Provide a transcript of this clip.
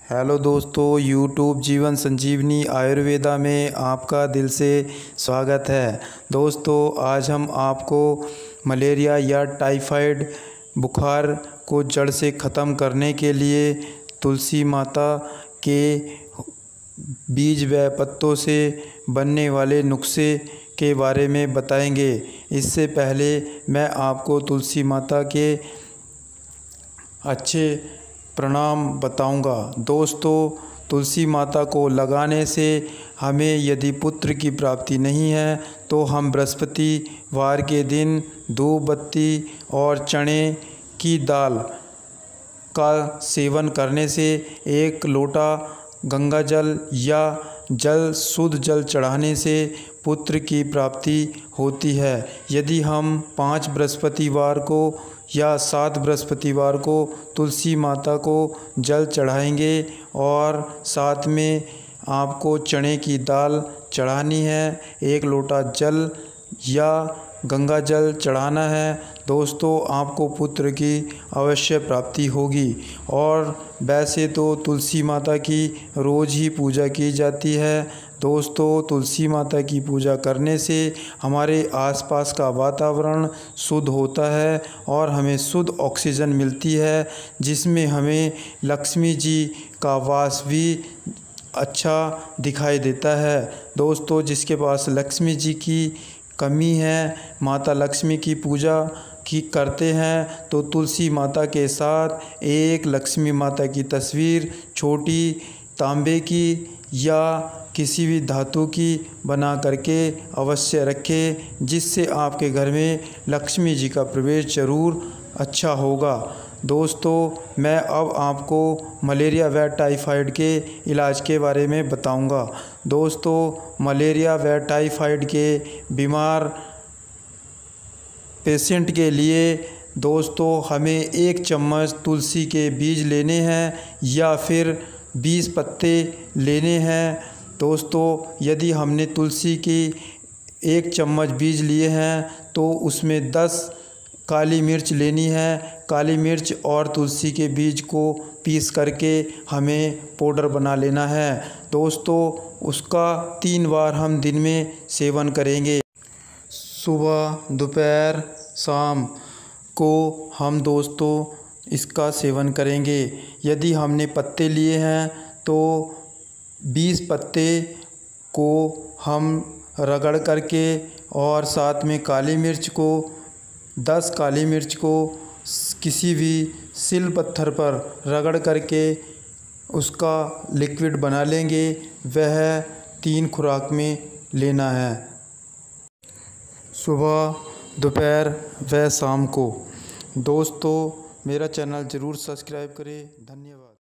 Hello दोस्तों, YouTube जीवन संजीवनी आयुर्वेदा में आपका दिल से स्वागत है। दोस्तों, आज हम आपको मलेरिया या टाइफाइड बुखार को जड़ से ख़त्म करने के लिए तुलसी माता के बीज व पत्तों से बनने वाले नुस्खे के बारे में बताएंगे। इससे पहले मैं आपको तुलसी माता के अच्छे प्रणाम बताऊंगा। दोस्तों, तुलसी माता को लगाने से हमें यदि पुत्र की प्राप्ति नहीं है तो हम बृहस्पतिवार के दिन धूप बत्ती और चने की दाल का सेवन करने से 1 लोटा गंगा जल या शुद्ध जल चढ़ाने से पुत्र की प्राप्ति होती है। यदि हम 5 बृहस्पतिवार को या 7 बृहस्पतिवार को तुलसी माता को जल चढ़ाएंगे और साथ में आपको चने की दाल चढ़ानी है, 1 लोटा जल या गंगा जल चढ़ाना है। दोस्तों, आपको पुत्र की अवश्य प्राप्ति होगी। और वैसे तो तुलसी माता की रोज़ ही पूजा की जाती है। दोस्तों, तुलसी माता की पूजा करने से हमारे आसपास का वातावरण शुद्ध होता है और हमें शुद्ध ऑक्सीजन मिलती है, जिसमें हमें लक्ष्मी जी का वास भी अच्छा दिखाई देता है। दोस्तों, जिसके पास लक्ष्मी जी की कमी है, माता लक्ष्मी की पूजा करते हैं तो तुलसी माता के साथ एक लक्ष्मी माता की तस्वीर छोटी तांबे की या किसी भी धातु की बना करके अवश्य रखें, जिससे आपके घर में लक्ष्मी जी का प्रवेश जरूर अच्छा होगा। दोस्तों, मैं अब आपको मलेरिया व टाइफाइड के इलाज के बारे में बताऊंगा। दोस्तों, मलेरिया व टाइफाइड के बीमार पेशेंट के लिए दोस्तों हमें 1 चम्मच तुलसी के बीज लेने हैं या फिर 20 पत्ते लेने हैं। दोस्तों, यदि हमने तुलसी की 1 चम्मच बीज लिए हैं तो उसमें 10 काली मिर्च लेनी है। काली मिर्च और तुलसी के बीज को पीस करके हमें पाउडर बना लेना है। दोस्तों, उसका 3 बार हम दिन में सेवन करेंगे। सुबह, दोपहर, शाम को हम दोस्तों इसका सेवन करेंगे। यदि हमने पत्ते लिए हैं तो 20 पत्ते को हम रगड़ करके और साथ में काली मिर्च को 10 काली मिर्च को किसी भी सिल पत्थर पर रगड़ करके उसका लिक्विड बना लेंगे। वह 3 खुराक में लेना है, सुबह, दोपहर व शाम को। दोस्तों, मेरा चैनल ज़रूर सब्सक्राइब करें। धन्यवाद।